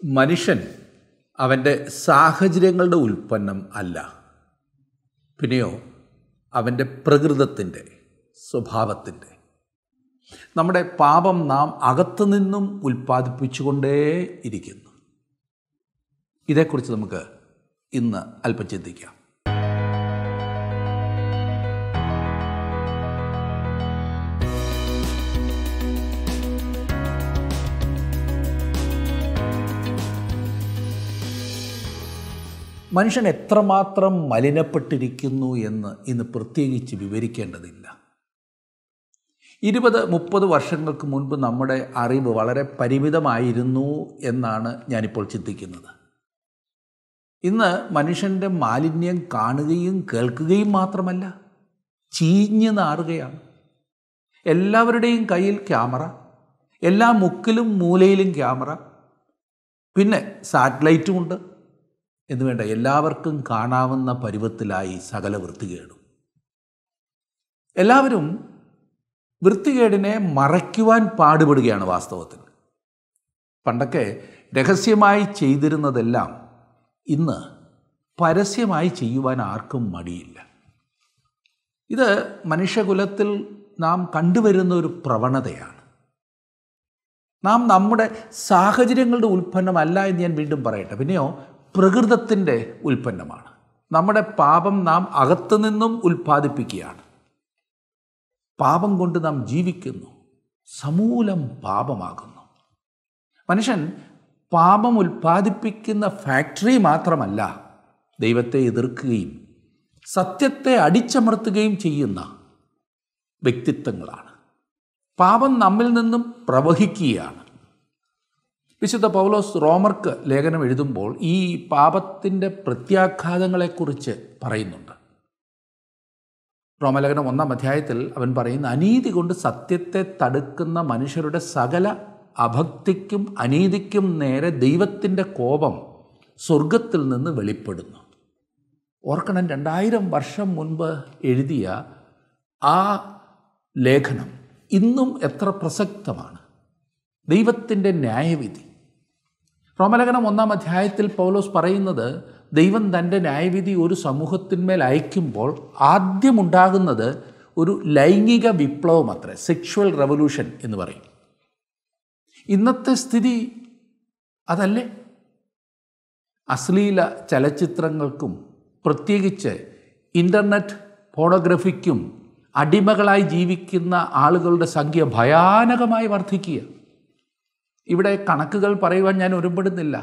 മനുഷ്യൻ അവൻ്റെ സാഹചര്യങ്ങളുടെ ഉൽപ്പന്നം അല്ല, പിന്നെയോ അവൻ്റെ പ്രകൃതത്തിൻ്റെ, സ്വഭാവത്തിൻ്റെ. നമ്മുടെ പാപം നാം അകത്തുനിന്നും ഉൽപ്പാദിപ്പിച്ചുകൊണ്ടേ ഇരിക്കുന്നു. ഇതേക്കുറിച്ച് നമുക്ക് ഇന്ന് അല്പം ചിന്തിക്കാം. മനുഷ്യൻ എത്രമാത്രം മലിനപ്പെട്ടിരിക്കുന്നു എന്ന് ഇന്ന് പ്രത്യേകിച്ച് വിവരിക്കേണ്ടതില്ല. 20-30 വർഷങ്ങൾക്ക് മുൻപ് നമ്മുടെ അറിവ് വളരെ പരിമിതമായിരുന്നു എന്നാണ് ഞാനിപ്പോൾ ചിന്തിക്കുന്നത്. ഇന്ന് മനുഷ്യൻ്റെ മാലിന്യം കാണുകയും കേൾക്കുകയും മാത്രമല്ല, ചീഞ്ഞ് നാറുകയാണ്. എല്ലാവരുടെയും കയ്യിൽ ക്യാമറ, എല്ലാ മുക്കിലും മൂലയിലും ക്യാമറ, പിന്നെ സാറ്റലൈറ്റും ഉണ്ട് എന്ന് വേണ്ട, എല്ലാവർക്കും കാണാവുന്ന പരുവത്തിലായി സകല വൃത്തികേടും. എല്ലാവരും വൃത്തികേടിനെ മറയ്ക്കുവാൻ പാടുപെടുകയാണ്. വാസ്തവത്തിൽ പണ്ടൊക്കെ രഹസ്യമായി ചെയ്തിരുന്നതെല്ലാം ഇന്ന് പരസ്യമായി ചെയ്യുവാൻ ആർക്കും മടിയില്ല. ഇത് മനുഷ്യകുലത്തിൽ നാം കണ്ടുവരുന്ന ഒരു പ്രവണതയാണ്. നാം നമ്മുടെ സാഹചര്യങ്ങളുടെ ഉൽപ്പന്നമല്ല എന്ന് ഞാൻ വീണ്ടും പറയട്ടെ, പിന്നെയോ പ്രകൃതത്തിൻ്റെ ഉൽപ്പന്നമാണ്. നമ്മുടെ പാപം നാം അകത്തുനിന്നും ഉൽപ്പാദിപ്പിക്കുകയാണ്. പാപം കൊണ്ട് നാം ജീവിക്കുന്നു, സമൂലം പാപമാകുന്നു. മനുഷ്യൻ പാപം ഉൽപ്പാദിപ്പിക്കുന്ന ഫാക്ടറി മാത്രമല്ല, ദൈവത്തെ എതിർക്കുകയും സത്യത്തെ അടിച്ചമർത്തുകയും ചെയ്യുന്ന വ്യക്തിത്വങ്ങളാണ്. പാപം നമ്മിൽ നിന്നും പ്രവഹിക്കുകയാണ്. വിശുദ്ധ പൗലോസ് റോമർക്ക് ലേഖനം എഴുതുമ്പോൾ ഈ പാപത്തിൻ്റെ പ്രത്യാഘാതങ്ങളെക്കുറിച്ച് പറയുന്നുണ്ട്. റോമലേഖനം 1-ാം അധ്യായത്തിൽ അവൻ പറയുന്ന, അനീതി കൊണ്ട് സത്യത്തെ തടുക്കുന്ന മനുഷ്യരുടെ സകല അഭക്തിക്കും അനീതിക്കും നേരെ ദൈവത്തിൻ്റെ കോപം സ്വർഗത്തിൽ നിന്ന് വെളിപ്പെടുന്നു. ഓർക്കണം, 2000 വർഷം മുൻപ് എഴുതിയ ആ ലേഖനം ഇന്നും എത്ര പ്രസക്തമാണ്. ദൈവത്തിൻ്റെ ന്യായവിധി. റോമലേഖനം 1-ാം അധ്യായത്തിൽ പൗലോസ് പറയുന്നത്, ദൈവം തൻ്റെ ന്യായവിധി ഒരു സമൂഹത്തിന്മേൽ അയക്കുമ്പോൾ ആദ്യമുണ്ടാകുന്നത് ഒരു ലൈംഗിക വിപ്ലവം അത്രേ, സെക്ഷുവൽ റെവല്യൂഷൻ എന്ന് പറയും. ഇന്നത്തെ സ്ഥിതി അതല്ലേ? അശ്ലീല ചലച്ചിത്രങ്ങൾക്കും പ്രത്യേകിച്ച് ഇൻ്റർനെറ്റ് ഫോട്ടോഗ്രഫിക്കും അടിമകളായി ജീവിക്കുന്ന ആളുകളുടെ സംഖ്യ ഭയാനകമായി വർദ്ധിക്കുക. ഇവിടെ കണക്കുകൾ പറയുവാൻ ഞാൻ ഒരുമ്പെടുന്നില്ല.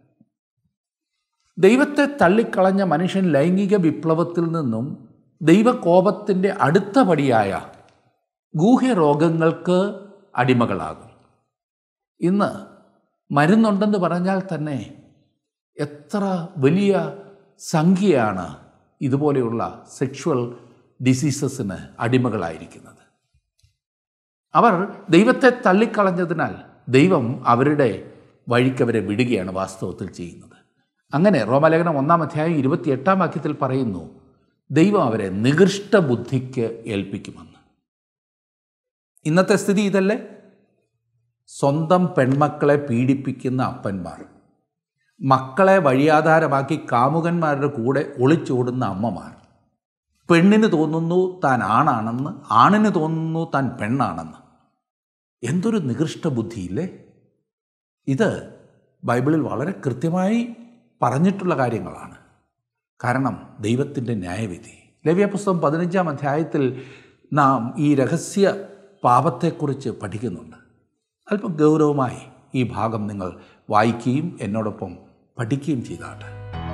ദൈവത്തെ തള്ളിക്കളഞ്ഞ മനുഷ്യൻ ലൈംഗിക വിപ്ലവത്തിൽ നിന്നും ദൈവകോപത്തിൻ്റെ അടുത്ത പടിയായ ഗൂഹ്യരോഗങ്ങൾക്ക് അടിമകളാകും. ഇന്ന് മരുന്നുണ്ടെന്ന് പറഞ്ഞാൽ തന്നെ എത്ര വലിയ സംഖ്യയാണ് ഇതുപോലെയുള്ള സെക്ഷുവൽ ഡിസീസസിന് അടിമകളായിരിക്കുന്നത്. അവർ ദൈവത്തെ തള്ളിക്കളഞ്ഞതിനാൽ ദൈവം അവരുടെ വഴിക്കവരെ വിടുകയാണ് വാസ്തവത്തിൽ ചെയ്യുന്നത്. അങ്ങനെ റോമലേഖനം 1-ാം അധ്യായം 28-ാം വാക്യത്തിൽ പറയുന്നു, ദൈവം അവരെ നികൃഷ്ട ബുദ്ധിക്ക് ഏൽപ്പിക്കുമെന്ന്. ഇന്നത്തെ സ്ഥിതി ഇതല്ലേ? സ്വന്തം പെൺമക്കളെ പീഡിപ്പിക്കുന്ന അപ്പന്മാർ, മക്കളെ വഴിയാധാരമാക്കി കാമുകന്മാരുടെ കൂടെ ഒളിച്ചോടുന്ന അമ്മമാർ, പെണ്ണിന് തോന്നുന്നു താൻ ആണാണെന്ന്, ആണിന് തോന്നുന്നു താൻ പെണ്ണാണെന്ന്. എന്തൊരു നികൃഷ്ട ബുദ്ധിയില്ലേ! ഇത് ബൈബിളിൽ വളരെ കൃത്യമായി പറഞ്ഞിട്ടുള്ള കാര്യങ്ങളാണ്. കാരണം ദൈവത്തിൻ്റെ ന്യായവിധി. ലേവ്യ പുസ്തകം 15-ാം അധ്യായത്തിൽ നാം ഈ രഹസ്യ പാപത്തെക്കുറിച്ച് പഠിക്കുന്നുണ്ട്. അല്പം ഗൗരവമായി ഈ ഭാഗം നിങ്ങൾ വായിക്കുകയും എന്നോടൊപ്പം പഠിക്കുകയും ചെയ്താട്ടെ.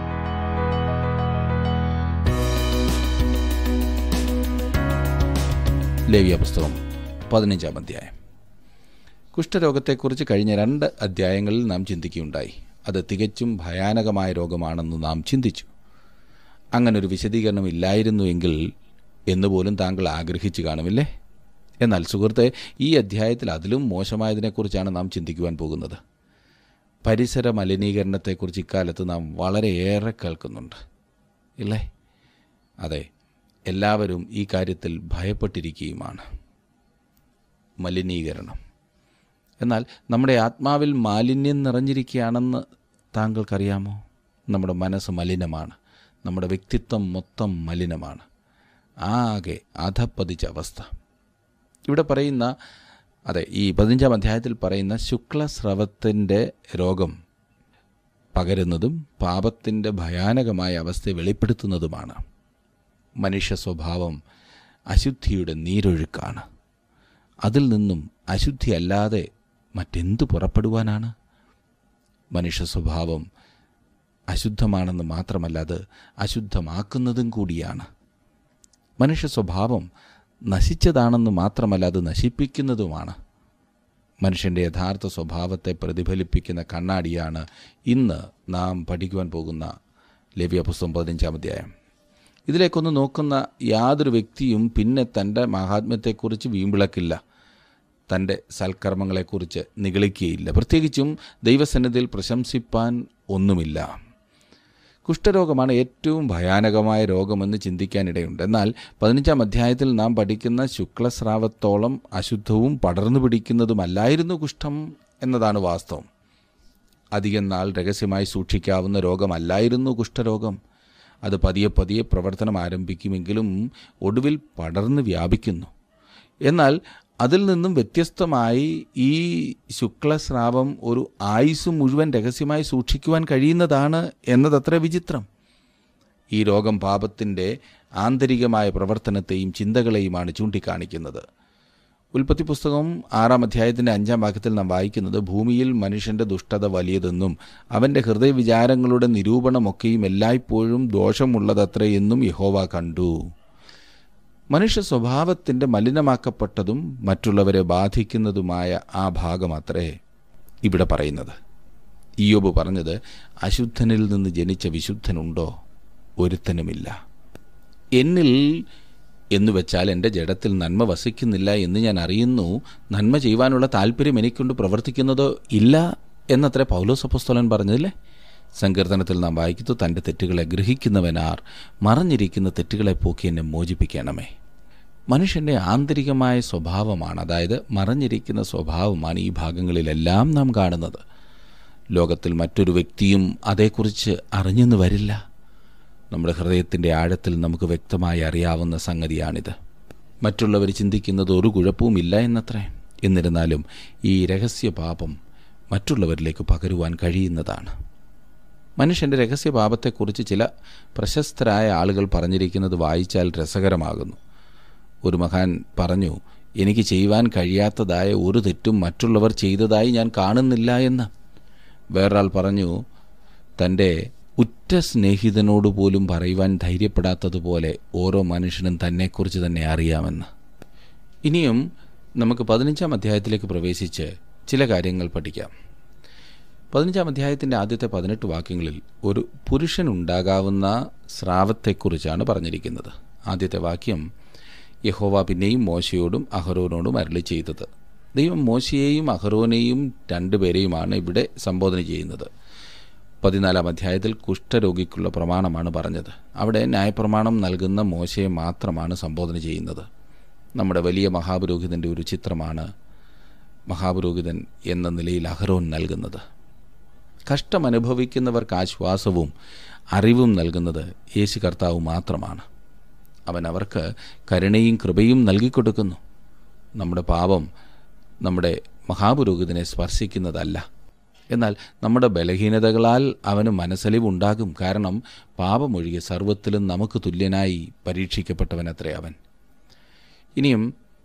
ലേവ്യ പുസ്തകം 15-ാം അധ്യായം. കുഷ്ഠരോഗത്തെക്കുറിച്ച് കഴിഞ്ഞ 2 അധ്യായങ്ങളിൽ നാം ചിന്തിക്കുകയുണ്ടായി. അത് തികച്ചും ഭയാനകമായ രോഗമാണെന്ന് നാം ചിന്തിച്ചു. അങ്ങനൊരു വിശദീകരണം ഇല്ലായിരുന്നുവെങ്കിൽ എന്നുപോലും താങ്കൾ ആഗ്രഹിച്ചു കാണുമില്ലേ? എന്നാൽ സുഹൃത്തെ, ഈ അധ്യായത്തിൽ അതിലും മോശമായതിനെക്കുറിച്ചാണ് നാം ചിന്തിക്കുവാൻ പോകുന്നത്. പരിസര മലിനീകരണത്തെക്കുറിച്ച് ഇക്കാലത്ത് നാം വളരെയേറെ കേൾക്കുന്നുണ്ട്, ഇല്ലേ? അതെ, എല്ലാവരും ഈ കാര്യത്തിൽ ഭയപ്പെട്ടിരിക്കുകയുമാണ്. മലിനീകരണം. എന്നാൽ നമ്മുടെ ആത്മാവിൽ മാലിന്യം നിറഞ്ഞിരിക്കുകയാണെന്ന് താങ്കൾക്കറിയാമോ? നമ്മുടെ മനസ്സ് മലിനമാണ്, നമ്മുടെ വ്യക്തിത്വം മൊത്തം മലിനമാണ്, ആകെ അധപ്പതിച്ച അവസ്ഥ. ഇവിടെ പറയുന്ന ഈ 15-ാം അധ്യായത്തിൽ പറയുന്ന ശുക്ലസ്രവത്തിൻ്റെ രോഗം പകരുന്നതും പാപത്തിൻ്റെ ഭയാനകമായ അവസ്ഥയെ വെളിപ്പെടുത്തുന്നതുമാണ്. മനുഷ്യ സ്വഭാവം അശുദ്ധിയുടെ നീരൊഴുക്കാണ്. അതിൽ നിന്നും അശുദ്ധി അല്ലാതെ മറ്റെന്തു പുറപ്പെടുവാനാണ്? മനുഷ്യ സ്വഭാവം അശുദ്ധമാണെന്ന് മാത്രമല്ല, അത് അശുദ്ധമാക്കുന്നതും കൂടിയാണ്. മനുഷ്യ സ്വഭാവം നശിച്ചതാണെന്ന് മാത്രമല്ല, അത് നശിപ്പിക്കുന്നതുമാണ്. മനുഷ്യൻ്റെ യഥാർത്ഥ സ്വഭാവത്തെ പ്രതിഫലിപ്പിക്കുന്ന കണ്ണാടിയാണ് ഇന്ന് നാം പഠിക്കുവാൻ പോകുന്ന ലേവ്യ പുസ്തകം 15-ാം അധ്യായം. ഇതിലേക്കൊന്ന് നോക്കുന്ന യാതൊരു വ്യക്തിയും പിന്നെ തൻ്റെ മഹാത്മ്യത്തെക്കുറിച്ച് വീമ്പിളക്കില്ല, തൻ്റെ സൽക്കർമ്മങ്ങളെക്കുറിച്ച് നിഗളിക്കുകയില്ല, പ്രത്യേകിച്ചും ദൈവസന്നിധിയിൽ പ്രശംസിപ്പാൻ ഒന്നുമില്ല. കുഷ്ഠരോഗമാണ് ഏറ്റവും ഭയാനകമായ രോഗമെന്ന് ചിന്തിക്കാനിടയുണ്ട്. എന്നാൽ 15-ാം അധ്യായത്തിൽ നാം പഠിക്കുന്ന ശുക്ലസ്രാവത്തോളം അശുദ്ധവും പടർന്നു പിടിക്കുന്നതുമല്ലായിരുന്നു കുഷ്ഠം എന്നതാണ് വാസ്തവം. അധികം നാൾ രഹസ്യമായി സൂക്ഷിക്കാവുന്ന രോഗമല്ലായിരുന്നു കുഷ്ഠരോഗം. അത് പതിയെ പതിയെ പ്രവർത്തനം ആരംഭിക്കുമെങ്കിലും ഒടുവിൽ പടർന്ന് വ്യാപിക്കുന്നു. എന്നാൽ അതിൽ നിന്നും വ്യത്യസ്തമായി ഈ ശുക്ലസ്രാവം ഒരു ആയുസ് മുഴുവൻ രഹസ്യമായി സൂക്ഷിക്കുവാൻ കഴിയുന്നതാണ് എന്നതത്ര വിചിത്രം. ഈ രോഗം പാപത്തിൻ്റെ ആന്തരികമായ പ്രവർത്തനത്തെയും ചിന്തകളെയുമാണ് ചൂണ്ടിക്കാണിക്കുന്നത്. ഉൽപ്പത്തി പുസ്തകം 6-ാം അധ്യായത്തിൻ്റെ 5-ാം വാക്യത്തിൽ നാം വായിക്കുന്നത്, ഭൂമിയിൽ മനുഷ്യൻ്റെ ദുഷ്ടത വലിയതെന്നും അവൻ്റെ ഹൃദയവിചാരങ്ങളുടെ നിരൂപണമൊക്കെയും എല്ലായ്പ്പോഴും ദോഷമുള്ളതത്രേ എന്നും യഹോവ കണ്ടു. മനുഷ്യ സ്വഭാവത്തിൻ്റെ മലിനമാക്കപ്പെട്ടതും മറ്റുള്ളവരെ ബാധിക്കുന്നതുമായ ആ ഭാഗമത്രേ ഇവിടെ പറയുന്നത്. ഇയ്യോബ് പറഞ്ഞത്, അശുദ്ധനിൽ നിന്ന് ജനിച്ച വിശുദ്ധനുണ്ടോ? ഒരുത്തനുമില്ല. എന്നിൽ എന്നുവെച്ചാൽ എൻ്റെ ജഡത്തിൽ നന്മ വസിക്കുന്നില്ല എന്ന് ഞാൻ അറിയുന്നു, നന്മ ചെയ്യുവാനുള്ള താല്പര്യം എനിക്കൊണ്ട് പ്രവർത്തിക്കുന്നതോ ഇല്ല എന്നത്രേ പൗലോസ് അപ്പോസ്തലൻ പറഞ്ഞതില്ലേ. സങ്കീർത്തനത്തിൽ നാം വായിക്കുന്നു, തൻ്റെ തെറ്റുകളെ ഗ്രഹിക്കുന്നവനാർ, മറഞ്ഞിരിക്കുന്ന തെറ്റുകളെ പോക്കി എന്നെ മോചിപ്പിക്കണമേ. മനുഷ്യൻ്റെ ആന്തരികമായ സ്വഭാവമാണ്, അതായത് മറഞ്ഞിരിക്കുന്ന സ്വഭാവമാണ് ഈ ഭാഗങ്ങളിലെല്ലാം നാം കാണുന്നത്. ലോകത്തിൽ മറ്റൊരു വ്യക്തിയും അതേക്കുറിച്ച് അറിഞ്ഞെന്ന് വരില്ല. നമ്മുടെ ഹൃദയത്തിൻ്റെ ആഴത്തിൽ നമുക്ക് വ്യക്തമായി അറിയാവുന്ന സംഗതിയാണിത്. മറ്റുള്ളവർ ചിന്തിക്കുന്നത് ഒരു കുഴപ്പവുമില്ല എന്നത്രേ. എന്നിരുന്നാലും ഈ രഹസ്യപാപം മറ്റുള്ളവരിലേക്ക് പകരുവാൻ കഴിയുന്നതാണ്. മനുഷ്യൻ്റെ രഹസ്യപാപത്തെക്കുറിച്ച് ചില പ്രശസ്തരായ ആളുകൾ പറഞ്ഞിരിക്കുന്നത് വായിച്ചാൽ രസകരമാകുന്നു. ഒരു മഹാൻ പറഞ്ഞു, എനിക്ക് ചെയ്യുവാൻ കഴിയാത്തതായ ഒരു തെറ്റും മറ്റുള്ളവർ ചെയ്തതായി ഞാൻ കാണുന്നില്ല എന്ന്. വേറൊരാൾ പറഞ്ഞു, തൻ്റെ ഉറ്റ സ്നേഹിതനോട് പോലും പറയുവാൻ ധൈര്യപ്പെടാത്തതുപോലെ ഓരോ മനുഷ്യനും തന്നെക്കുറിച്ച് തന്നെ അറിയാമെന്ന്. ഇനിയും നമുക്ക് 15-ാം അധ്യായത്തിലേക്ക് പ്രവേശിച്ച് ചില കാര്യങ്ങൾ പഠിക്കാം. 15-ാം അധ്യായത്തിൻ്റെ ആദ്യത്തെ 18 വാക്യങ്ങളിൽ ഒരു പുരുഷനുണ്ടാകാവുന്ന സ്രാവത്തെക്കുറിച്ചാണ് പറഞ്ഞിരിക്കുന്നത്. ആദ്യത്തെ വാക്യം, യഹോവ പിന്നെയും മോശയോടും അഹരോനോടും അരുളി ചെയ്തത്. ദൈവം മോശയെയും അഹരോനെയും രണ്ടുപേരെയുമാണ് ഇവിടെ സംബോധന ചെയ്യുന്നത്. 14-ാം അധ്യായത്തിൽ കുഷ്ഠരോഗിക്കുള്ള പ്രമാണമാണ് പറഞ്ഞത്. അവിടെ ന്യായപ്രമാണം നൽകുന്ന മോശയെ മാത്രമാണ് സംബോധന ചെയ്യുന്നത്. നമ്മുടെ വലിയ മഹാപുരോഹിതൻ്റെ ഒരു ചിത്രമാണ് മഹാപുരോഹിതൻ എന്ന നിലയിൽ അഹരോൻ നൽകുന്നത്. കഷ്ടമനുഭവിക്കുന്നവർക്ക് ആശ്വാസവും അറിവും നൽകുന്നത് യേശു കർത്താവ് മാത്രമാണ്. അവൻ അവർക്ക് കരുണയും കൃപയും നൽകിക്കൊടുക്കുന്നു. നമ്മുടെ പാപം നമ്മുടെ മഹാപുരോഹിതനെ സ്പർശിക്കുന്നതല്ല. എന്നാൽ നമ്മുടെ ബലഹീനതകളാൽ അവന് മനസ്സലിവുണ്ടാകും. കാരണം പാപമൊഴികെ സർവ്വത്തിലും നമുക്ക് തുല്യനായി പരീക്ഷിക്കപ്പെട്ടവനത്രേ അവൻ. ഇനിയും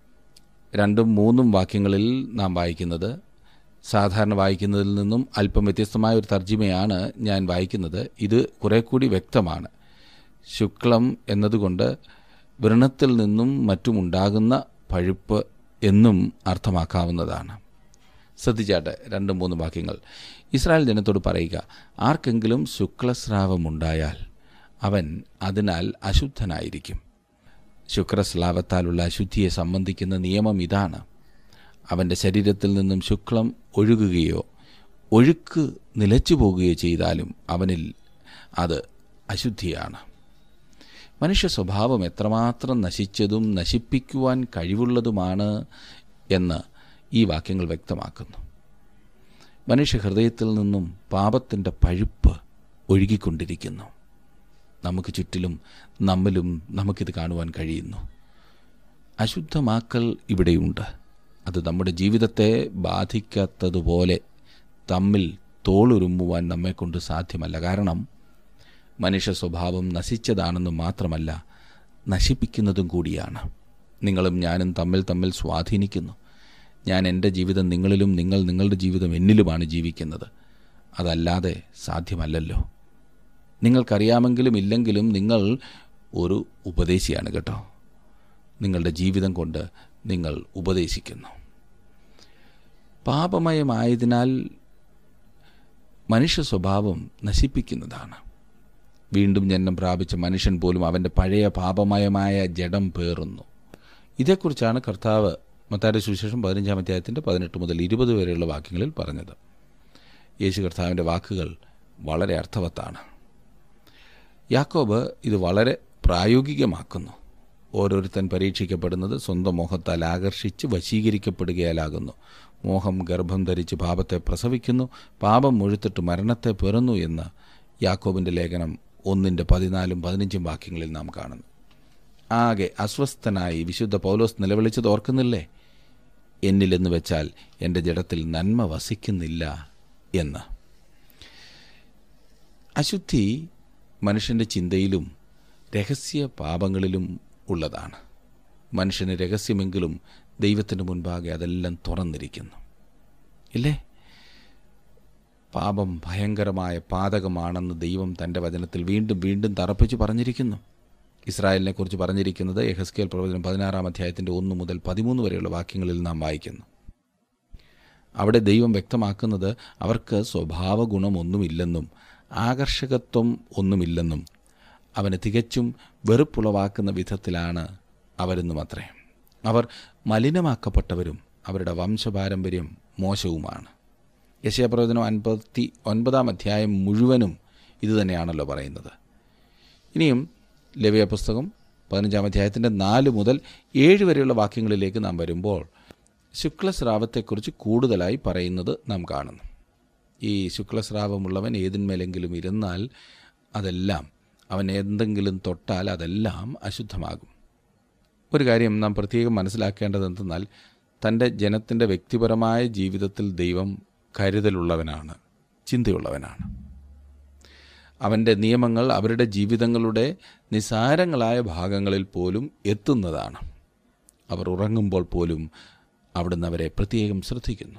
2-3 വാക്യങ്ങളിൽ നാം വായിക്കുന്നത്, സാധാരണ വായിക്കുന്നതിൽ നിന്നും അല്പം വ്യത്യസ്തമായ ഒരു തർജിമയാണ് ഞാൻ വായിക്കുന്നത്. ഇത് കുറെ കൂടി വ്യക്തമാണ്. ശുക്ലം എന്നതുകൊണ്ട് വ്രണത്തിൽ നിന്നും മറ്റുമുണ്ടാകുന്ന പഴുപ്പ് എന്നും അർത്ഥമാക്കാവുന്നതാണ്. ശ്രദ്ധിച്ചാട്ടെ 2-3 വാക്യങ്ങൾ. ഇസ്രായേൽ ജനത്തോട് പറയുക, ആർക്കെങ്കിലും ശുക്ലസ്രാവമുണ്ടായാൽ അവൻ അതിനാൽ അശുദ്ധനായിരിക്കും. ശുക്രസ്രാവത്താലുള്ള അശുദ്ധിയെ സംബന്ധിക്കുന്ന നിയമം ഇതാണ്. അവൻ്റെ ശരീരത്തിൽ നിന്നും ശുക്ലം ഒഴുകുകയോ ഒഴുക്ക് നിലച്ചു പോകുകയോ ചെയ്താലും അവനിൽ അത് അശുദ്ധിയാണ്. മനുഷ്യ സ്വഭാവം എത്രമാത്രം നശിച്ചതും നശിപ്പിക്കുവാൻ കഴിവുള്ളതുമാണ് എന്ന് ഈ വാക്യങ്ങൾ വ്യക്തമാക്കുന്നു. മനുഷ്യഹൃദയത്തിൽ നിന്നും പാപത്തിൻ്റെ പഴുപ്പ് ഒഴുകിക്കൊണ്ടിരിക്കുന്നു. നമുക്ക് ചുറ്റിലും നമ്മിലും നമുക്കിത് കാണുവാൻ കഴിയുന്നു. അശുദ്ധമാക്കൽ ഇവിടെയുണ്ട്. അത് നമ്മുടെ ജീവിതത്തെ ബാധിക്കാത്തതുപോലെ തമ്മിൽ തോളുരുമ്മുവാൻ നമ്മെക്കൊണ്ട് സാധ്യമല്ല. കാരണം മനുഷ്യ സ്വഭാവം നശിച്ചതാണെന്ന് മാത്രമല്ല, നശിപ്പിക്കുന്നതും കൂടിയാണ്. നിങ്ങളും ഞാനും തമ്മിൽ സ്വാധീനിക്കുന്നു. ഞാൻ എൻ്റെ ജീവിതം നിങ്ങളിലും, നിങ്ങൾ നിങ്ങളുടെ ജീവിതം എന്നിലുമാണ് ജീവിക്കുന്നത്. അതല്ലാതെ സാധ്യമല്ലല്ലോ. നിങ്ങൾക്കറിയാമെങ്കിലും ഇല്ലെങ്കിലും നിങ്ങൾ ഒരു ഉപദേശിയാണ് കേട്ടോ. നിങ്ങളുടെ ജീവിതം കൊണ്ട് നിങ്ങൾ ഉപദേശിക്കുന്നു. പാപമയമായതിനാൽ മനുഷ്യ സ്വഭാവം നശിപ്പിക്കുന്നതാണ്. വീണ്ടും ജന്മം പ്രാപിച്ച മനുഷ്യൻ പോലും അവൻ്റെ പഴയ പാപമയമായ ജഡം പേറുന്നു. ഇതേക്കുറിച്ചാണ് കർത്താവ് മത്തായിയുടെ സുവിശേഷം 15-ാം അധ്യായത്തിൻ്റെ 18 മുതൽ 20 വരെയുള്ള വാക്യങ്ങളിൽ പറഞ്ഞത്. യേശു കർത്താവിൻ്റെ വാക്കുകൾ വളരെ അർത്ഥവത്താണ്. യാക്കോബ് ഇത് വളരെ പ്രായോഗികമാക്കുന്നു. ഓരോരുത്തൻ പരീക്ഷിക്കപ്പെടുന്നത് സ്വന്തം മോഹത്താൽ ആകർഷിച്ച് വശീകരിക്കപ്പെടുകയാലാകുന്നു. മോഹം ഗർഭം ധരിച്ച് പാപത്തെ പ്രസവിക്കുന്നു, പാപം മുഴുത്തിട്ട് മരണത്തെ പിറന്നു എന്ന് യാക്കോബിൻ്റെ ലേഖനം 1:14-15 വാക്യങ്ങളിൽ നാം കാണുന്നു. ആകെ അസ്വസ്ഥനായി വിശുദ്ധ പൗലോസ് നിലവിളിച്ചത് ഓർക്കുന്നില്ലേ? എന്നിലെന്ന് വെച്ചാൽ എൻ്റെ ജഡത്തിൽ നന്മ വസിക്കുന്നില്ല എന്ന്. അശുദ്ധി മനുഷ്യൻ്റെ ചിന്തയിലും രഹസ്യ പാപങ്ങളിലും ഉള്ളതാണ്. മനുഷ്യന് രഹസ്യമെങ്കിലും ദൈവത്തിന് മുൻപാകെ അതെല്ലാം തുറന്നിരിക്കുന്നു, ഇല്ലേ? പാപം ഭയങ്കരമായ പാതകമാണെന്ന് ദൈവം തൻ്റെ വചനത്തിൽ വീണ്ടും വീണ്ടും തറപ്പിച്ച് പറഞ്ഞിരിക്കുന്നു. ഇസ്രായേലിനെ കുറിച്ച് പറഞ്ഞിരിക്കുന്നത് യെഹെസ്കേൽ പ്രവചനം 16-ാം അധ്യായത്തിൻ്റെ 1 മുതൽ 13 വരെയുള്ള വാക്യങ്ങളിൽ നാം വായിക്കുന്നു. അവിടെ ദൈവം വ്യക്തമാക്കുന്നത് അവർക്ക് സ്വഭാവ ഗുണമൊന്നുമില്ലെന്നും ആകർഷകത്വം ഒന്നുമില്ലെന്നും അവന് തികച്ചും വെറുപ്പുളവാക്കുന്ന വിധത്തിലാണ് അവരെന്നും അത്രേ. അവർ മലിനമാക്കപ്പെട്ടവരും അവരുടെ വംശപാരമ്പര്യം മോശവുമാണ്. യെശയ്യാപ്രവചനം 59-ാം അധ്യായം മുഴുവനും ഇതുതന്നെയാണല്ലോ പറയുന്നത്. ഇനിയും ലേവ്യ പുസ്തകം 15-ാം അധ്യായത്തിൻ്റെ 4 മുതൽ 7 വരെയുള്ള വാക്യങ്ങളിലേക്ക് നാം വരുമ്പോൾ ശുക്ലസ്രാവത്തെക്കുറിച്ച് കൂടുതലായി പറയുന്നത് നാം കാണുന്നു. ഈ ശുക്ലസ്രാവമുള്ളവൻ ഏതിന്മേലെങ്കിലും ഇരുന്നാൽ അതെല്ലാം, അവൻ എന്തെങ്കിലും തൊട്ടാൽ അതെല്ലാം അശുദ്ധമാകും. ഒരു കാര്യം നാം പ്രത്യേകം മനസ്സിലാക്കേണ്ടത് എന്തെന്നാൽ, തൻ്റെ ജനത്തിൻ്റെ വ്യക്തിപരമായ ജീവിതത്തിൽ ദൈവം കരുതലുള്ളവനാണ്, ചിന്തയുള്ളവനാണ്. അവൻ്റെ നിയമങ്ങൾ അവരുടെ ജീവിതങ്ങളുടെ നിസാരങ്ങളായ ഭാഗങ്ങളിൽ പോലും എത്തുന്നതാണ്. അവർ ഉറങ്ങുമ്പോൾ പോലും അവിടുന്ന് അവരെ പ്രത്യേകം ശ്രദ്ധിക്കുന്നു.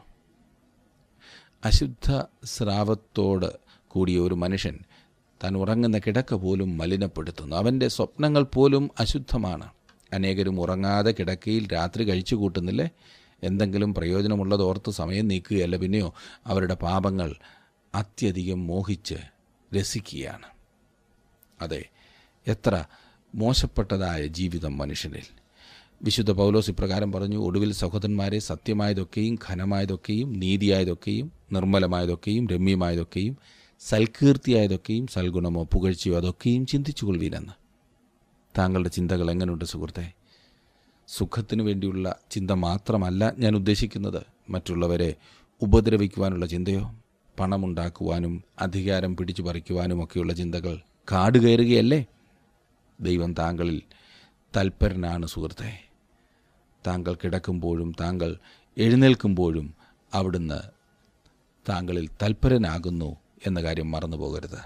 അശുദ്ധ സ്രാവത്തോട് കൂടിയ ഒരു മനുഷ്യൻ താൻ ഉറങ്ങുന്ന കിടക്ക പോലും മലിനപ്പെടുത്തുന്നു. അവൻ്റെ സ്വപ്നങ്ങൾ പോലും അശുദ്ധമാണ്. അനേകരും ഉറങ്ങാതെ കിടക്കയിൽ രാത്രി കഴിച്ചു കൂട്ടുന്നില്ലേ? എന്തെങ്കിലും പ്രയോജനമുള്ളതോർത്ത് സമയം നീക്കുകയല്ല, പിന്നെയോ അവരുടെ പാപങ്ങൾ അത്യധികം മോഹിച്ച് രസിക്കുകയാണ്. അതെ, എത്ര മോശപ്പെട്ടതായ ജീവിതം മനുഷ്യനിൽ. വിശുദ്ധ പൗലോസ് ഇപ്രകാരം പറഞ്ഞു: ഒടുവിൽ സഹോദരന്മാരെ, സത്യമായതൊക്കെയും ഘനമായതൊക്കെയും നീതിയായതൊക്കെയും നിർമ്മലമായതൊക്കെയും രമ്യമായതൊക്കെയും സൽകീർത്തിയായതൊക്കെയും സൽഗുണമോ പുകഴ്ചയോ അതൊക്കെയും ചിന്തിച്ചുകൊള്ളുവീനെന്ന്. താങ്കളുടെ ചിന്തകൾ എങ്ങനെയുണ്ട് സുഹൃത്തെ? സുഖത്തിനു വേണ്ടിയുള്ള ചിന്ത മാത്രമല്ല ഞാൻ ഉദ്ദേശിക്കുന്നത്. മറ്റുള്ളവരെ ഉപദ്രവിക്കുവാനുള്ള ചിന്തയോ, പണമുണ്ടാക്കുവാനും അധികാരം പിടിച്ചു പറിക്കുവാനും ഒക്കെയുള്ള ചിന്തകൾ കാടുകയറുകയല്ലേ? ദൈവം താങ്കളിൽ തൽപരനാണ് സുഹൃത്തെ. താങ്കൾ കിടക്കുമ്പോഴും താങ്കൾ എഴുന്നേൽക്കുമ്പോഴും അവിടുന്ന് താങ്കളിൽ തൽപരനാകുന്നു എന്ന കാര്യം മറന്നു പോകരുത്.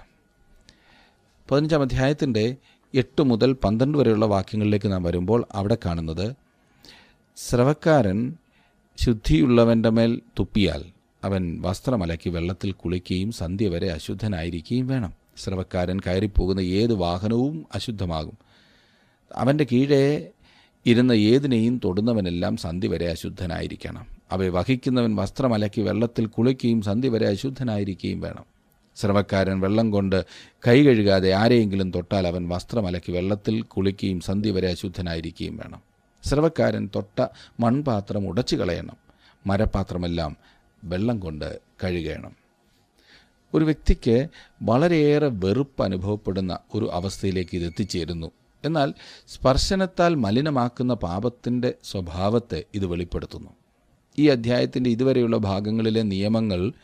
15-ാം അധ്യായത്തിൻ്റെ 8 മുതൽ 12 വരെയുള്ള വാക്യങ്ങളിലേക്ക് നാം വരുമ്പോൾ അവിടെ കാണുന്നത്, സ്രവക്കാരൻ ശുദ്ധിയുള്ളവൻ്റെ മേൽ തുപ്പിയാൽ അവൻ വസ്ത്രമലക്കി വെള്ളത്തിൽ കുളിക്കുകയും സന്ധ്യ വരെ അശുദ്ധനായിരിക്കുകയും വേണം. സ്രവക്കാരൻ കയറിപ്പോകുന്ന ഏത് വാഹനവും അശുദ്ധമാകും. അവൻ്റെ കീഴെ ഇരുന്ന ഏതിനെയും തൊടുന്നവനെല്ലാം സന്ധ്യ വരെ അശുദ്ധനായിരിക്കണം. അവയെ വഹിക്കുന്നവൻ വസ്ത്രമലക്കി വെള്ളത്തിൽ കുളിക്കുകയും സന്ധ്യ വരെ അശുദ്ധനായിരിക്കുകയും വേണം. സ്രവക്കാരൻ വെള്ളം കൊണ്ട് കൈ കഴുകാതെ ആരെയെങ്കിലും തൊട്ടാൽ അവൻ വസ്ത്രമലക്കി വെള്ളത്തിൽ കുളിക്കുകയും സന്ധ്യ വരെ അശുദ്ധനായിരിക്കുകയും വേണം. സ്രവക്കാരൻ തൊട്ട മൺപാത്രം ഉടച്ചു കളയണം. മരപാത്രമെല്ലാം വെള്ളം കൊണ്ട് കഴുകണം. ഒരു വ്യക്തിക്ക് വളരെയേറെ വെറുപ്പ് അനുഭവപ്പെടുന്ന ഒരു അവസ്ഥയിലേക്ക് ഇത് എത്തിച്ചേരുന്നു. എന്നാൽ സ്പർശനത്താൽ മലിനമാക്കുന്ന പാപത്തിൻ്റെ സ്വഭാവത്തെ ഇത് വെളിപ്പെടുത്തുന്നു. ഈ അധ്യായത്തിൻ്റെ ഇതുവരെയുള്ള ഭാഗങ്ങളിലെ നിയമങ്ങൾ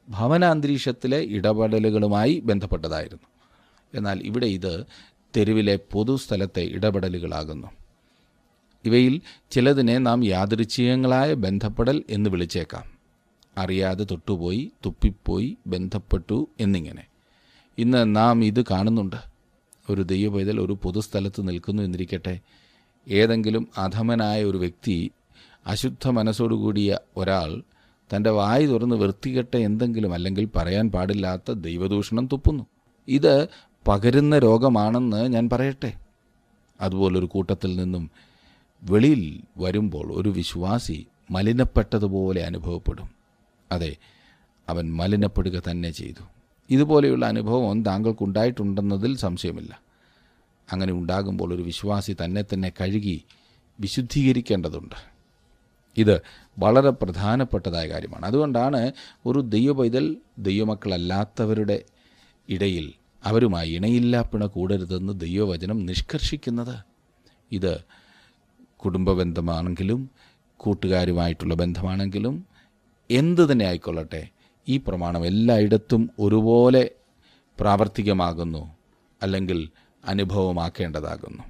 ഭവനാന്തരീക്ഷത്തിലെ ഇടപെടലുകളുമായി ബന്ധപ്പെട്ടതായിരുന്നു. എന്നാൽ ഇവിടെ ഇത് തെരുവിലെ പൊതുസ്ഥലത്തെ ഇടപെടലുകളാകുന്നു. ഇവയിൽ ചിലതിനെ നാം യാദൃച്ഛികങ്ങളായ ബന്ധപ്പെടൽ എന്ന് വിളിച്ചേക്കാം. അറിയാതെ തൊട്ടുപോയി, തുപ്പിപ്പോയി, ബന്ധപ്പെട്ടു എന്നിങ്ങനെ. ഇന്ന് നാം ഇത് കാണുന്നുണ്ട്. ഒരു ദൈവപൈതൽ ഒരു പൊതുസ്ഥലത്ത് നിൽക്കുന്നു എന്നിരിക്കട്ടെ. ഏതെങ്കിലും അധമനായ ഒരു വ്യക്തി, അശുദ്ധ മനസ്സോടുകൂടിയ ഒരാൾ തൻ്റെ വായി തുറന്ന് വൃത്തികെട്ട എന്തെങ്കിലും അല്ലെങ്കിൽ പറയാൻ പാടില്ലാത്ത ദൈവദൂഷണം തുപ്പുന്നു. ഇത് പകരുന്ന രോഗമാണെന്ന് ഞാൻ പറയട്ടെ. അതുപോലൊരു കൂട്ടത്തിൽ നിന്നും വെളിയിൽ വരുമ്പോൾ ഒരു വിശ്വാസി മലിനപ്പെട്ടതുപോലെ അനുഭവപ്പെടും. അതെ, അവൻ മലിനപ്പെടുക തന്നെ ചെയ്തു. ഇതുപോലെയുള്ള അനുഭവം താങ്കൾക്കുണ്ടായിട്ടുണ്ടെന്നതിൽ സംശയമില്ല. അങ്ങനെ ഉണ്ടാകുമ്പോൾ ഒരു വിശ്വാസി തന്നെ കഴുകി വിശുദ്ധീകരിക്കേണ്ടതുണ്ട്. ഇത് വളരെ പ്രധാനപ്പെട്ടതായ കാര്യമാണ്. അതുകൊണ്ടാണ് ഒരു ദൈവപൈതൽ ദൈവമക്കളല്ലാത്തവരുടെ ഇടയിൽ അവരുമായി ഇണയില്ലാപ്പിണ കൂടരുതെന്ന് ദൈവവചനം നിഷ്കർഷിക്കുന്നത്. ഇത് കുടുംബ ബന്ധമാണെങ്കിലും കൂട്ടുകാരുമായിട്ടുള്ള ബന്ധമാണെങ്കിലും എന്തു തന്നെ ആയിക്കൊള്ളട്ടെ, ഈ പ്രമാണം എല്ലായിടത്തും ഒരുപോലെ പ്രാവർത്തികമാകുന്നു, അല്ലെങ്കിൽ അനുഭവമാക്കേണ്ടതാകുന്നു.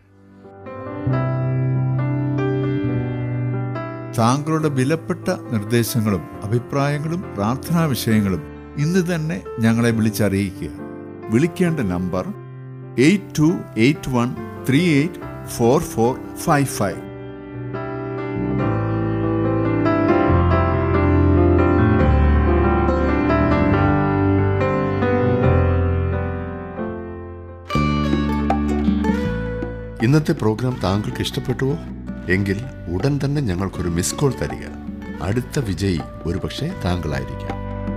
താങ്കളുടെ വിലപ്പെട്ട നിർദ്ദേശങ്ങളും അഭിപ്രായങ്ങളും പ്രാർത്ഥനാ വിഷയങ്ങളും ഇന്ന് തന്നെ ഞങ്ങളെ വിളിച്ചറിയിക്കുക. വിളിക്കേണ്ട നമ്പർ 8281384455. ഇന്നത്തെ പ്രോഗ്രാം താങ്കൾക്ക് ഇഷ്ടപ്പെട്ടുവോ? എങ്കിൽ ഉടൻ തന്നെ ഞങ്ങൾക്കൊരു മിസ് കോൾ തരിക. അടുത്ത വിജയി ഒരുപക്ഷെ താങ്കളായിരിക്കാം.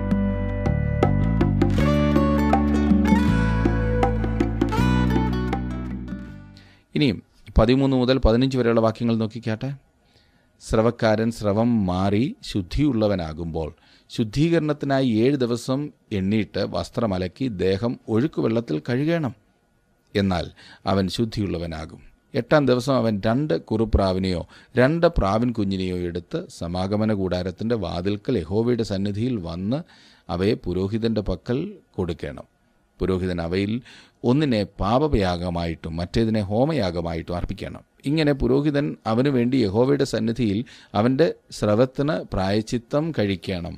ഇനിയും 13 മുതൽ 15 വരെയുള്ള വാക്യങ്ങൾ നോക്കിക്കാട്ടെ. സ്രവക്കാരൻ സ്രവം മാറി ശുദ്ധിയുള്ളവനാകുമ്പോൾ ശുദ്ധീകരണത്തിനായി 7 ദിവസം എണ്ണിയിട്ട് വസ്ത്രമലക്കി ദേഹം ഒഴുക്കുവെള്ളത്തിൽ കഴുകണം. എന്നാൽ അവൻ ശുദ്ധിയുള്ളവനാകും. 8-ാം ദിവസം അവൻ 2 കുറുപ്രാവിനെയോ 2 പ്രാവിൻ കുഞ്ഞിനെയോ എടുത്ത് സമാഗമന കൂടാരത്തിൻ്റെ വാതിൽക്കൽ യഹോവയുടെ സന്നിധിയിൽ വന്ന് അവയെ പുരോഹിതൻ്റെ പക്കൽ കൊടുക്കണം. പുരോഹിതൻ അവയിൽ ഒന്നിനെ പാപയാഗമായിട്ടും മറ്റേതിനെ ഹോമയാഗമായിട്ടും അർപ്പിക്കണം. ഇങ്ങനെ പുരോഹിതൻ അവനു വേണ്ടി യഹോവയുടെ സന്നിധിയിൽ അവൻ്റെ സ്രവത്തിന് പ്രായശ്ചിത്തം കഴിക്കണം.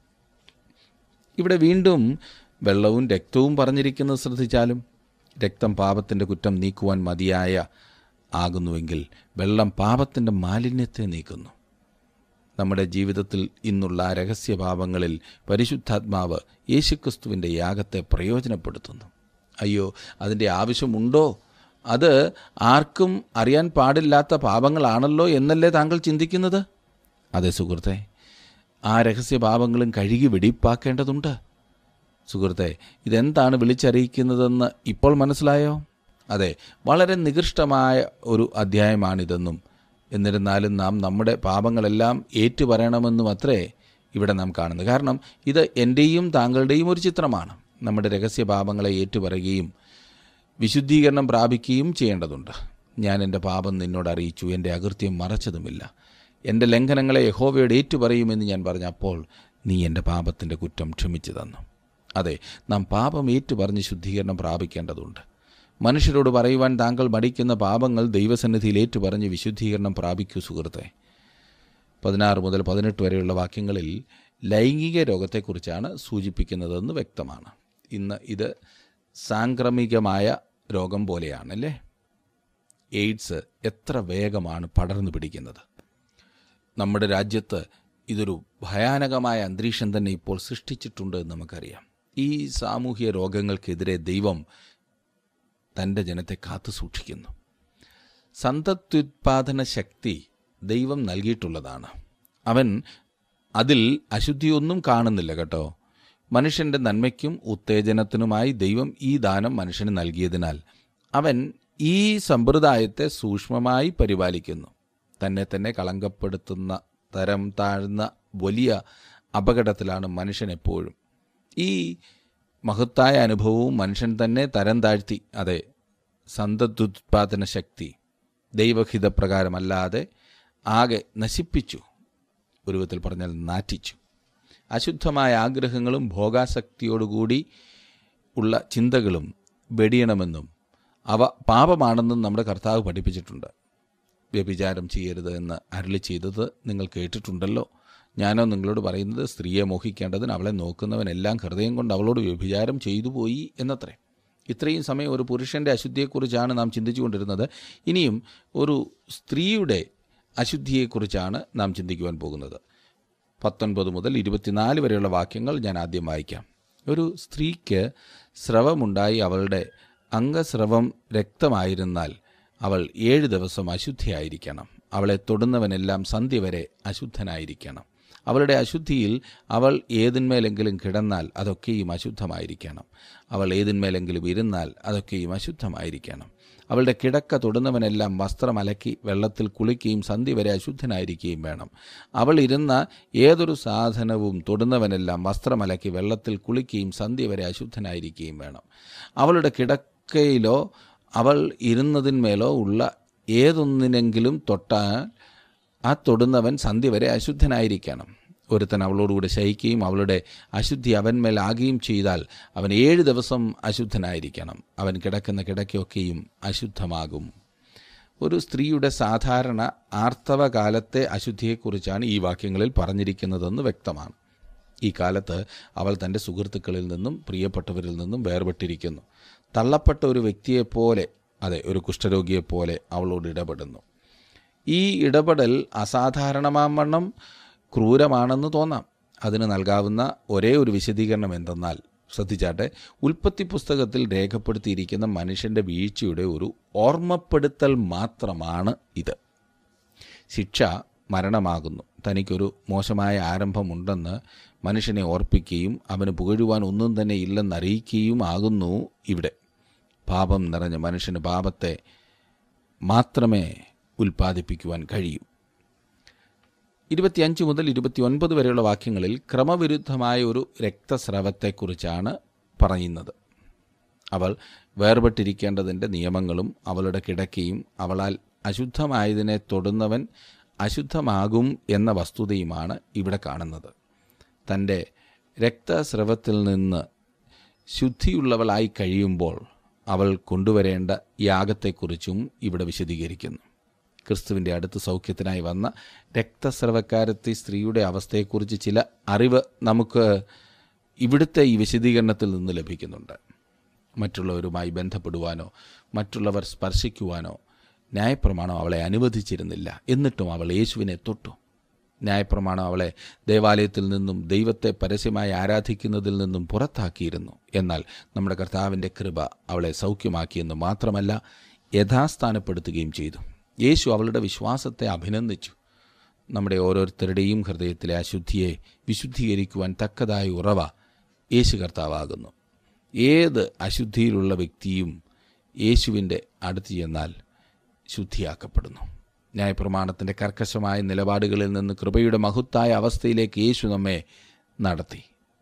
ഇവിടെ വീണ്ടും വെള്ളവും രക്തവും പറഞ്ഞിരിക്കുന്നത് ശ്രദ്ധിച്ചാലും, രക്തം പാപത്തിൻ്റെ കുറ്റം നീക്കുവാൻ മതിയായ ആകുന്നുവെങ്കിൽ വെള്ളം പാപത്തിൻ്റെ മാലിന്യത്തെ നീക്കുന്നു. നമ്മുടെ ജീവിതത്തിൽ ഇന്നുള്ള രഹസ്യപാപങ്ങളിൽ പരിശുദ്ധാത്മാവ് യേശുക്രിസ്തുവിൻ്റെ യാഗത്തെ പ്രയോജനപ്പെടുത്തുന്നു. അയ്യോ, അതിൻ്റെ ആവശ്യമുണ്ടോ? അത് ആർക്കും അറിയാൻ പാടില്ലാത്ത പാപങ്ങളാണല്ലോ എന്നല്ലേ താങ്കൾ ചിന്തിക്കുന്നത്? അതെ സുഹൃത്തെ, ആ രഹസ്യപാപങ്ങളും കഴുകി വെടിപ്പാക്കേണ്ടതുണ്ട്. സുഹൃത്തെ, ഇതെന്താണ് വിളിച്ചറിയിക്കുന്നതെന്ന് ഇപ്പോൾ മനസ്സിലായോ? അതെ, വളരെ നികൃഷ്ടമായ ഒരു അധ്യായമാണിതെന്നും എന്നിരുന്നാലും നാം നമ്മുടെ പാപങ്ങളെല്ലാം ഏറ്റുപറയണമെന്നും അത്രേ ഇവിടെ നാം കാണുന്നത്. കാരണം ഇത് എൻ്റെയും താങ്കളുടെയും ഒരു ചിത്രമാണ്. നമ്മുടെ രഹസ്യപാപങ്ങളെ ഏറ്റുപറയുകയും വിശുദ്ധീകരണം പ്രാപിക്കുകയും ചെയ്യേണ്ടതുണ്ട്. ഞാൻ എൻ്റെ പാപം നിന്നോട് അറിയിച്ചു, എൻ്റെ അകൃത്യം മറച്ചതുമില്ല, എൻ്റെ ലംഘനങ്ങളെ യഹോവയോട് ഏറ്റുപറയുമെന്ന് ഞാൻ പറഞ്ഞപ്പോൾ നീ എൻ്റെ പാപത്തിൻ്റെ കുറ്റം ക്ഷമിച്ചു തന്നു. അതെ, നാം പാപം ഏറ്റുപറഞ്ഞ് ശുദ്ധീകരണം പ്രാപിക്കേണ്ടതുണ്ട്. മനുഷ്യരോട് പറയുവാൻ താങ്കൾ മടിക്കുന്ന പാപങ്ങൾ ദൈവസന്നിധിയിൽ ഏറ്റുപറഞ്ഞ് വിശുദ്ധീകരണം പ്രാപിക്കൂ സുഹൃത്തെ. 16 മുതൽ 18 വരെയുള്ള വാക്യങ്ങളിൽ ലൈംഗിക രോഗത്തെക്കുറിച്ചാണ് സൂചിപ്പിക്കുന്നതെന്ന് വ്യക്തമാണ്. ഇന്ന് ഇത് സാംക്രമികമായ രോഗം പോലെയാണല്ലേ. എയ്ഡ്സ് എത്ര വേഗമാണ് പടർന്നു പിടിക്കുന്നത്. നമ്മുടെ രാജ്യത്ത് ഇതൊരു ഭയാനകമായ അന്തരീക്ഷം തന്നെ ഇപ്പോൾ സൃഷ്ടിച്ചിട്ടുണ്ട് എന്ന് നമുക്കറിയാം. ഈ സാമൂഹ്യ രോഗങ്ങൾക്കെതിരെ ദൈവം തൻ്റെ ജനത്തെ കാത്തു സൂക്ഷിക്കുന്നു. സന്തത്യുത്പാദന ശക്തി ദൈവം നൽകിയിട്ടുള്ളതാണ്. അവൻ അതിൽ അശുദ്ധിയൊന്നും കാണുന്നില്ല കേട്ടോ. മനുഷ്യൻ്റെ നന്മയ്ക്കും ഉത്തേജനത്തിനുമായി ദൈവം ഈ ദാനം മനുഷ്യന് നൽകിയതിനാൽ അവൻ ഈ സമ്പ്രദായത്തെ സൂക്ഷ്മമായി പരിപാലിക്കുന്നു. തന്നെ കളങ്കപ്പെടുത്തുന്ന തരം താഴ്ന്ന വലിയ അപകടത്തിലാണ് മനുഷ്യൻ എപ്പോഴും. ഈ മഹത്തായ അനുഭവവും മനുഷ്യൻ തന്നെ തരം താഴ്ത്തി, അതെ, സന്തത്യുത്പാദന ശക്തി ദൈവഹിതപ്രകാരമല്ലാതെ ആകെ നശിപ്പിച്ചു. ഒരു വിധത്തിൽ പറഞ്ഞാൽ നാറ്റിച്ചു. അശുദ്ധമായ ആഗ്രഹങ്ങളും ഭോഗാസക്തിയോടുകൂടി ഉള്ള ചിന്തകളും വെടിയണമെന്നും അവ പാപമാണെന്നും നമ്മുടെ കർത്താവ് പഠിപ്പിച്ചിട്ടുണ്ട്. വ്യഭിചാരം ചെയ്യരുത് എന്ന് അരുളി ചെയ്തത് നിങ്ങൾ കേട്ടിട്ടുണ്ടല്ലോ. ഞാനോ നിങ്ങളോട് പറയുന്നത്, സ്ത്രീയെ മോഹിക്കേണ്ടതിന് അവളെ നോക്കുന്നവനെല്ലാം ഹൃദയം കൊണ്ട് അവളോട് വ്യഭിചാരം ചെയ്തു പോയി എന്നത്രേ. ഇത്രയും സമയം ഒരു പുരുഷൻ്റെ അശുദ്ധിയെക്കുറിച്ചാണ് നാം ചിന്തിച്ചുകൊണ്ടിരുന്നത്. ഇനിയും ഒരു സ്ത്രീയുടെ അശുദ്ധിയെക്കുറിച്ചാണ് നാം ചിന്തിക്കുവാൻ പോകുന്നത്. 19 മുതൽ 24 വരെയുള്ള വാക്യങ്ങൾ ഞാൻ ആദ്യം വായിക്കാം. ഒരു സ്ത്രീക്ക് സ്രവമുണ്ടായി അവളുടെ അംഗസ്രവം രക്തമായിരുന്നാൽ അവൾ 7 ദിവസം അശുദ്ധിയായിരിക്കണം. അവളെ തൊടുന്നവനെല്ലാം സന്ധ്യ വരെ അശുദ്ധനായിരിക്കണം. അവളുടെ അശുദ്ധിയിൽ അവൾ ഏതിന്മേലെങ്കിലും കിടന്നാൽ അതൊക്കെയും അശുദ്ധമായിരിക്കണം. അവൾ ഏതിന്മേലെങ്കിലും ഇരുന്നാൽ അതൊക്കെയും അശുദ്ധമായിരിക്കണം. അവളുടെ കിടക്ക തൊടുന്നവനെല്ലാം വസ്ത്രം അലക്കി വെള്ളത്തിൽ കുളിക്കുകയും സന്ധ്യ വരെ അശുദ്ധനായിരിക്കുകയും വേണം. അവൾ ഇരുന്ന ഏതൊരു സാധനവും തൊടുന്നവനെല്ലാം വസ്ത്രം അലക്കി വെള്ളത്തിൽ കുളിക്കുകയും സന്ധ്യ വരെ അശുദ്ധനായിരിക്കുകയും വേണം. അവളുടെ കിടക്കയിലോ അവൾ ഇരുന്നതിന്മേലോ ഉള്ള ഏതൊന്നിനെങ്കിലും തൊട്ടാൽ ആ തൊടുന്നവൻ സന്ധ്യ വരെ അശുദ്ധനായിരിക്കണം. ഒരുത്തൻ അവളോടുകൂടെ ശയിക്കുകയും അവളുടെ അശുദ്ധി അവന്മേലാകുകയും ചെയ്താൽ അവൻ 7 ദിവസം അശുദ്ധനായിരിക്കണം. അവൻ കിടക്കുന്ന കിടക്കയൊക്കെയും അശുദ്ധമാകും. ഒരു സ്ത്രീയുടെ സാധാരണ ആർത്തവകാലത്തെ അശുദ്ധിയെക്കുറിച്ചാണ് ഈ വാക്യങ്ങളിൽ പറഞ്ഞിരിക്കുന്നതെന്ന് വ്യക്തമാണ്. ഈ കാലത്ത് അവൾ തൻ്റെ സുഹൃത്തുക്കളിൽ നിന്നും പ്രിയപ്പെട്ടവരിൽ നിന്നും വേർപെട്ടിരിക്കുന്നു. തള്ളപ്പെട്ട ഒരു വ്യക്തിയെപ്പോലെ, അതെ, ഒരു കുഷ്ഠരോഗിയെപ്പോലെ അവളോട് ഇടപെടുന്നു. ഈ ഇടപെടൽ അസാധാരണമാവണ്ണം ക്രൂരമാണെന്ന് തോന്നാം. അതിന് നൽകാവുന്ന ഒരേ ഒരു വിശദീകരണം എന്തെന്നാൽ, ശ്രദ്ധിച്ചാട്ടെ, ഉൽപ്പത്തി പുസ്തകത്തിൽ രേഖപ്പെടുത്തിയിരിക്കുന്ന മനുഷ്യൻ്റെ വീഴ്ചയുടെ ഒരു ഓർമ്മപ്പെടുത്തൽ മാത്രമാണ് ഇത്. ശിക്ഷ മരണമാകുന്നു. തനിക്കൊരു മോശമായ ആരംഭമുണ്ടെന്ന് മനുഷ്യനെ ഓർപ്പിക്കുകയും അവന് പുകഴുവാൻ ഒന്നും തന്നെ ഇല്ലെന്നറിയിക്കുകയും ആകുന്നു ഇവിടെ. പാപം നിറഞ്ഞ മനുഷ്യന് പാപത്തെ മാത്രമേ ഉൽപ്പാദിപ്പിക്കുവാൻ കഴിയൂ. 25 മുതൽ 29 വരെയുള്ള വാക്യങ്ങളിൽ ക്രമവിരുദ്ധമായ ഒരു രക്തസ്രവത്തെക്കുറിച്ചാണ് പറയുന്നത്. അവൾ വേർപെട്ടിരിക്കേണ്ടതിൻ്റെ നിയമങ്ങളും അവളുടെ കിടക്കയും അവളാൽ അശുദ്ധമായതിനെ തൊടുന്നവൻ അശുദ്ധമാകും എന്ന വസ്തുതയുമാണ് ഇവിടെ കാണുന്നത്. തൻ്റെ രക്തസ്രവത്തിൽ നിന്ന് ശുദ്ധിയുള്ളവളായി കഴിയുമ്പോൾ അവൾ കൊണ്ടുവരേണ്ട യാഗത്തെക്കുറിച്ചും ഇവിടെ വിശദീകരിക്കുന്നു. ക്രിസ്തുവിൻ്റെ അടുത്ത് സൗഖ്യത്തിനായി വന്ന രക്തസ്രവക്കാരത്തി സ്ത്രീയുടെ അവസ്ഥയെക്കുറിച്ച് ചില അറിവ് നമുക്ക് ഇവിടുത്തെ ഈ വിശദീകരണത്തിൽ നിന്ന് ലഭിക്കുന്നുണ്ട്. മറ്റുള്ളവരുമായി ബന്ധപ്പെടുവാനോ മറ്റുള്ളവർ സ്പർശിക്കുവാനോ ന്യായപ്രമാണം അവളെ അനുവദിച്ചിരുന്നില്ല. എന്നിട്ടും അവൾ യേശുവിനെ തൊട്ടു. ന്യായപ്രമാണം അവളെ ദേവാലയത്തിൽ നിന്നും ദൈവത്തെ പരസ്യമായി ആരാധിക്കുന്നതിൽ നിന്നും പുറത്താക്കിയിരുന്നു. എന്നാൽ നമ്മുടെ കർത്താവിൻ്റെ കൃപ അവളെ സൗഖ്യമാക്കിയെന്ന് മാത്രമല്ല, യഥാസ്ഥാനപ്പെടുത്തുകയും ചെയ്തു. യേശു അവളുടെ വിശ്വാസത്തെ അഭിനന്ദിച്ചു. നമ്മുടെ ഓരോരുത്തരുടെയും ഹൃദയത്തിലെ അശുദ്ധിയെ വിശുദ്ധീകരിക്കുവാൻ തക്കതായ ഉറവ യേശു കർത്താവാകുന്നു. ഏത് അശുദ്ധിയിലുള്ള വ്യക്തിയും യേശുവിൻ്റെ അടുത്ത് ചെന്നാൽ ശുദ്ധിയാക്കപ്പെടുന്നു. ന്യായപ്രമാണത്തിൻ്റെ കർക്കശമായ നിലപാടുകളിൽ നിന്ന് കൃപയുടെ മഹത്തായ അവസ്ഥയിലേക്ക് യേശു നമ്മെ നടത്തി.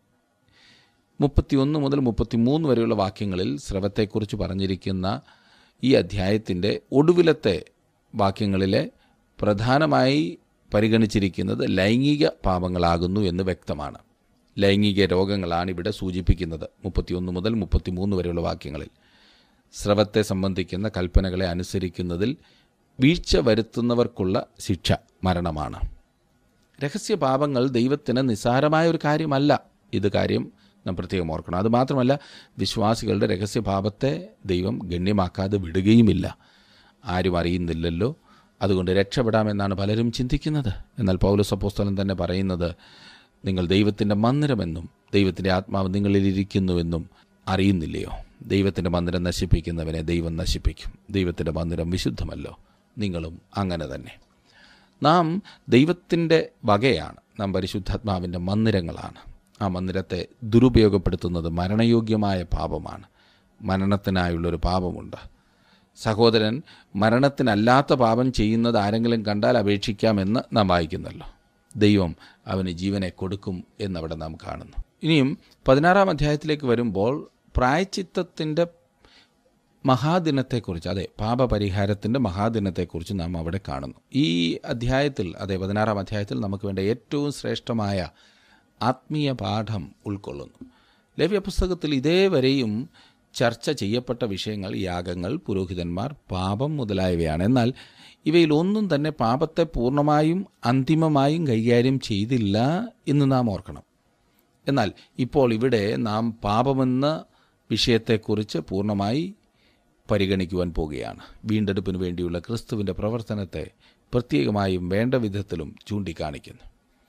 31 മുതൽ 33 വരെയുള്ള വാക്യങ്ങളിൽ സ്രവത്തെക്കുറിച്ച് പറഞ്ഞിരിക്കുന്ന ഈ അധ്യായത്തിൻ്റെ ഒടുവിലത്തെ വാക്യങ്ങളിലെ പ്രധാനമായി പരിഗണിച്ചിരിക്കുന്നത് ലൈംഗിക പാപങ്ങളാകുന്നു എന്ന് വ്യക്തമാണ്. ലൈംഗിക രോഗങ്ങളാണ് ഇവിടെ സൂചിപ്പിക്കുന്നത്. 31 മുതൽ 33 വരെയുള്ള വാക്യങ്ങളിൽ സ്രവത്തെ സംബന്ധിക്കുന്ന കൽപ്പനകളെ അനുസരിക്കുന്നതിൽ വീഴ്ച വരുത്തുന്നവർക്കുള്ള ശിക്ഷ മരണമാണ്. രഹസ്യപാപങ്ങൾ ദൈവത്തിന് നിസ്സാരമായ ഒരു കാര്യമല്ല. ഇത് കാര്യം നാം പ്രത്യേകം ഓർക്കണം. അതുമാത്രമല്ല, വിശ്വാസികളുടെ രഹസ്യപാപത്തെ ദൈവം ഗണ്യമാക്കാതെ വിടുകയുമില്ല. ആരും അറിയുന്നില്ലല്ലോ, അതുകൊണ്ട് രക്ഷപ്പെടാമെന്നാണ് പലരും ചിന്തിക്കുന്നത്. എന്നാൽ പൗലോസ് അപ്പോസ്തലൻ തന്നെ പറയുന്നത്, നിങ്ങൾ ദൈവത്തിൻ്റെ മന്ദിരമെന്നും ദൈവത്തിൻ്റെ ആത്മാവ് നിങ്ങളിലിരിക്കുന്നുവെന്നും അറിയുന്നില്ലയോ? ദൈവത്തിൻ്റെ മന്ദിരം നശിപ്പിക്കുന്നവനെ ദൈവം നശിപ്പിക്കും. ദൈവത്തിൻ്റെ മന്ദിരം വിശുദ്ധമല്ലോ, നിങ്ങളും അങ്ങനെ തന്നെ. നാം ദൈവത്തിൻ്റെ വകയാണ്. നാം പരിശുദ്ധാത്മാവിൻ്റെ മന്ദിരങ്ങളാണ്. ആ മന്ദിരത്തെ ദുരുപയോഗപ്പെടുത്തുന്നത് മരണയോഗ്യമായ പാപമാണ്. മരണത്തിനായുള്ളൊരു പാപമുണ്ട്. സഹോദരൻ മരണത്തിനല്ലാത്ത പാപം ചെയ്യുന്നത് ആരെങ്കിലും കണ്ടാൽ അപേക്ഷിക്കാമെന്ന് നാം വായിക്കുന്നല്ലോ. ദൈവം അവന് ജീവനെ കൊടുക്കും എന്നവിടെ നാം കാണുന്നു. ഇനിയും 16-ാം അധ്യായത്തിലേക്ക് വരുമ്പോൾ പ്രായശ്ചിത്തത്തിൻ്റെ മഹാദിനത്തെക്കുറിച്ച്, അതെ, പാപപരിഹാരത്തിൻ്റെ മഹാദിനത്തെക്കുറിച്ച് നാം അവിടെ കാണുന്നു. ഈ അധ്യായത്തിൽ, അതെ, 16-ാം അധ്യായത്തിൽ നമുക്ക് വേണ്ട ഏറ്റവും ശ്രേഷ്ഠമായ ആത്മീയ പാഠം ഉൾക്കൊള്ളുന്നു. ലേവ്യ പുസ്തകത്തിൽ ഇതേവരെയും ചർച്ച ചെയ്യപ്പെട്ട വിഷയങ്ങൾ യാഗങ്ങൾ, പുരോഹിതന്മാർ, പാപം മുതലായവയാണ്. എന്നാൽ ഇവയിൽ ഒന്നും തന്നെ പാപത്തെ പൂർണ്ണമായും അന്തിമമായും കൈകാര്യം ചെയ്തില്ല എന്ന് നാം ഓർക്കണം. എന്നാൽ ഇപ്പോൾ ഇവിടെ നാം പാപമെന്ന വിഷയത്തെക്കുറിച്ച് പൂർണ്ണമായി പരിഗണിക്കുവാൻ പോകുകയാണ്. വീണ്ടെടുപ്പിന് വേണ്ടിയുള്ള ക്രിസ്തുവിൻ്റെ പ്രവർത്തനത്തെ പ്രത്യേകമായും വേണ്ട വിധത്തിലും ചൂണ്ടിക്കാണിക്കുന്നു.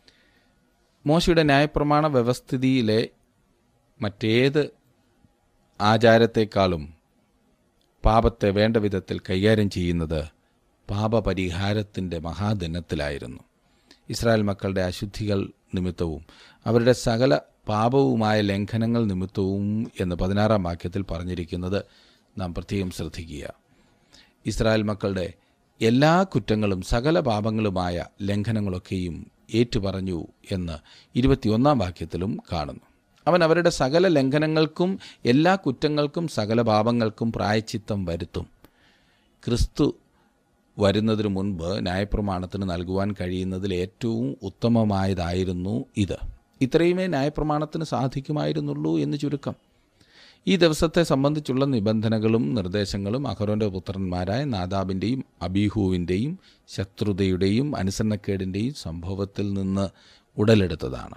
മോശയുടെ ന്യായപ്രമാണ വ്യവസ്ഥിതിയിലെ മറ്റേത് ആചാരത്തെക്കാളും പാപത്തെ വേണ്ട വിധത്തിൽ കൈകാര്യം ചെയ്യുന്നത് പാപപരിഹാരത്തിൻ്റെ മഹാദിനത്തിലായിരുന്നു. ഇസ്രായേൽ മക്കളുടെ അശുദ്ധികൾ നിമിത്തവും അവരുടെ സകല പാപവുമായ ലംഘനങ്ങൾ നിമിത്തവും എന്ന് 16-ാം വാക്യത്തിൽ പറഞ്ഞിരിക്കുന്നത് നാം പ്രത്യേകം ശ്രദ്ധിക്കുക. ഇസ്രായേൽ മക്കളുടെ എല്ലാ കുറ്റങ്ങളും സകല പാപങ്ങളുമായ ലംഘനങ്ങളൊക്കെയും ഏറ്റുപറഞ്ഞു എന്ന് 21-ാം വാക്യത്തിലും കാണുന്നു. അവൻ അവരുടെ സകല ലംഘനങ്ങൾക്കും എല്ലാ കുറ്റങ്ങൾക്കും സകല പാപങ്ങൾക്കും പ്രായശ്ചിത്തം വരുത്തും. ക്രിസ്തു വരുന്നതിനു മുൻപ് ന്യായപ്രമാണത്തിന് നൽകുവാൻ കഴിയുന്നതിൽ ഏറ്റവും ഉത്തമമായതായിരുന്നു ഇത്. ഇത്രയുമേ ന്യായപ്രമാണത്തിന് സാധിക്കുമായിരുന്നുള്ളൂ എന്ന് ചുരുക്കം. ഈ ദിവസത്തെ സംബന്ധിച്ചുള്ള നിബന്ധനകളും നിർദ്ദേശങ്ങളും അഹരോൻ്റെ പുത്രന്മാരായ നാദാബിൻ്റെയും അബീഹൂവിൻ്റെയും ശത്രുതയുടെയും അനുസരണക്കേടിൻ്റെയും സംഭവത്തിൽ നിന്ന് ഉടലെടുത്തതാണ്.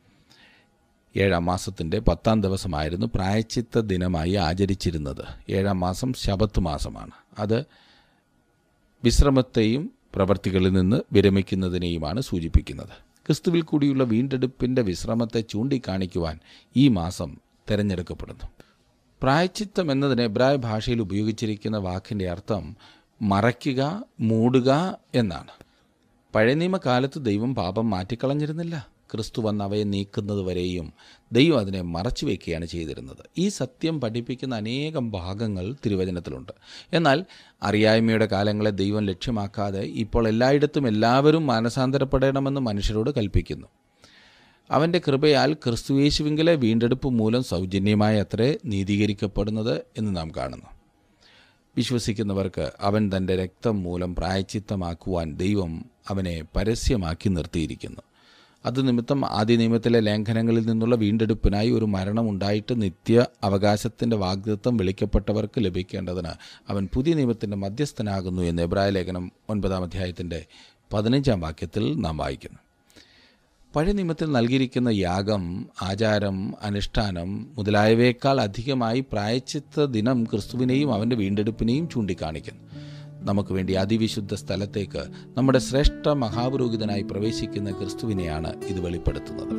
7-ാം മാസത്തിൻ്റെ 10-ാം ദിവസമായിരുന്നു പ്രായശ്ചിത്ത ദിനമായി ആചരിച്ചിരുന്നത്. 7-ാം മാസം ശബത്ത് മാസമാണ്. അത് വിശ്രമത്തെയും പ്രവർത്തികളിൽ നിന്ന് വിരമിക്കുന്നതിനെയുമാണ് സൂചിപ്പിക്കുന്നത്. ക്രിസ്തുവിൽ കൂടിയുള്ള വീണ്ടെടുപ്പിൻ്റെ വിശ്രമത്തെ ചൂണ്ടിക്കാണിക്കുവാൻ ഈ മാസം തിരഞ്ഞെടുക്കപ്പെടുന്നു. പ്രായശ്ചിത്തം എന്നതിന് എബ്രായ ഭാഷയിൽ ഉപയോഗിച്ചിരിക്കുന്ന വാക്കിൻ്റെ അർത്ഥം മറയ്ക്കുക, മൂടുക എന്നാണ്. പഴയ നിയമകാലത്ത് ദൈവം പാപം മാറ്റിക്കളഞ്ഞിരുന്നില്ല. ക്രിസ്തു വന്ന് അവയെ നീക്കുന്നത് വരെയും ദൈവം അതിനെ മറച്ചു വയ്ക്കുകയാണ് ചെയ്തിരുന്നത്. ഈ സത്യം പഠിപ്പിക്കുന്ന അനേകം ഭാഗങ്ങൾ തിരുവചനത്തിലുണ്ട്. എന്നാൽ അറിയായ്മയുടെ കാലങ്ങളെ ദൈവം ലക്ഷ്യമാക്കാതെ ഇപ്പോൾ എല്ലായിടത്തും എല്ലാവരും മാനസാന്തരപ്പെടണമെന്ന് മനുഷ്യരോട് കൽപ്പിക്കുന്നു. അവൻ്റെ കൃപയാൽ ക്രിസ്തുയേശുവിങ്കലെ വീണ്ടെടുപ്പ് മൂലം സൗജന്യമായി അത്രേ നീതീകരിക്കപ്പെടുന്നത് എന്ന് നാം കാണുന്നു. വിശ്വസിക്കുന്നവർക്ക് അവൻ തൻ്റെ രക്തം മൂലം പ്രായശ്ചിത്തമാക്കുവാൻ ദൈവം അവനെ പരസ്യമാക്കി നിർത്തിയിരിക്കുന്നു. അതുനിമിത്തം ആദ്യ നിയമത്തിലെ ലംഘനങ്ങളിൽ നിന്നുള്ള വീണ്ടെടുപ്പിനായി ഒരു മരണം ഉണ്ടായിട്ട് നിത്യ അവകാശത്തിൻ്റെ വാഗ്ദത്തം വിളിക്കപ്പെട്ടവർക്ക് ലഭിക്കേണ്ടതിന് അവൻ പുതിയ നിയമത്തിൻ്റെ മധ്യസ്ഥനാകുന്നു എന്ന് എബ്രായ ലേഖനം 9-ാം അധ്യായത്തിൻ്റെ 15-ാം വാക്യത്തിൽ നാം വായിക്കുന്നു. പഴയ നിയമത്തിൽ നൽകിയിരിക്കുന്ന യാഗം, ആചാരം, അനുഷ്ഠാനം മുതലായവയേക്കാൾ അധികമായി പ്രായശ്ചിത്ത ദിനം ക്രിസ്തുവിനെയും അവൻ്റെ വീണ്ടെടുപ്പിനെയും ചൂണ്ടിക്കാണിക്കുന്നു. നമുക്ക് വേണ്ടി അതിവിശുദ്ധ സ്ഥലത്തേക്ക് നമ്മുടെ ശ്രേഷ്ഠ മഹാപുരോഹിതനായി പ്രവേശിക്കുന്ന ക്രിസ്തുവിനെയാണ് ഇത് വെളിപ്പെടുത്തുന്നത്.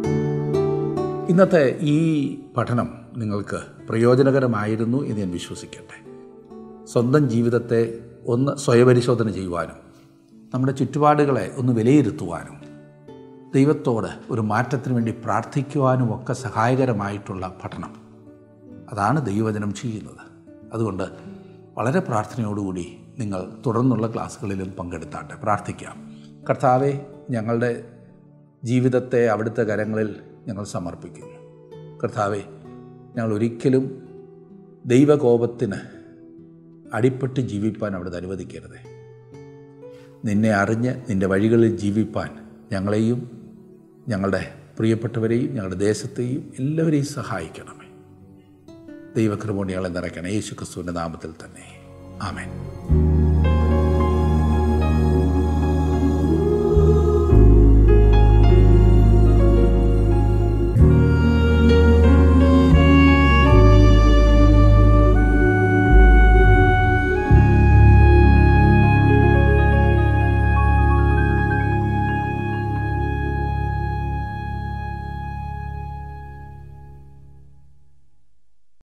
ഇന്നത്തെ ഈ പഠനം നിങ്ങൾക്ക് പ്രയോജനകരമായിരുന്നു എന്ന് ഞാൻ വിശ്വസിക്കട്ടെ. സ്വന്തം ജീവിതത്തെ ഒന്ന് സ്വയപരിശോധന ചെയ്യുവാനും നമ്മുടെ ചുറ്റുപാടുകളെ ഒന്ന് വിലയിരുത്തുവാനും ദൈവത്തോട് ഒരു മാറ്റത്തിന് വേണ്ടി പ്രാർത്ഥിക്കുവാനും ഒക്കെ സഹായകരമായിട്ടുള്ള പഠനം. അതാണ് ദൈവവചനം ചെയ്യുന്നത്. അതുകൊണ്ട് വളരെ പ്രാർത്ഥനയോടുകൂടി നിങ്ങൾ തുടർന്നുള്ള ക്ലാസ്സുകളിലും പങ്കെടുത്താട്ടെ. പ്രാർത്ഥിക്കാം. കർത്താവേ, ഞങ്ങളുടെ ജീവിതത്തെ അവിടുത്തെ കരങ്ങളിൽ ഞങ്ങൾ സമർപ്പിക്കുന്നു. കർത്താവേ, ഞങ്ങൾ ഒരിക്കലും ദൈവകോപത്തിന് അടിപ്പെട്ട് ജീവിപ്പാൻ അവിടുത്തെ അനുവദിക്കരുതേ. നിന്നെ അറിഞ്ഞ് നിൻ്റെ വഴികളിൽ ജീവിപ്പാൻ ഞങ്ങളെയും ഞങ്ങളുടെ പ്രിയപ്പെട്ടവരെയും ഞങ്ങളുടെ ദേശത്തെയും എല്ലാവരെയും സഹായിക്കണമേ. ദൈവകൃപ ഞങ്ങളെ നിറയ്ക്കണേ. യേശു ക്രിസ്തുവിൻ്റെ നാമത്തിൽ തന്നെ. ആമേൻ.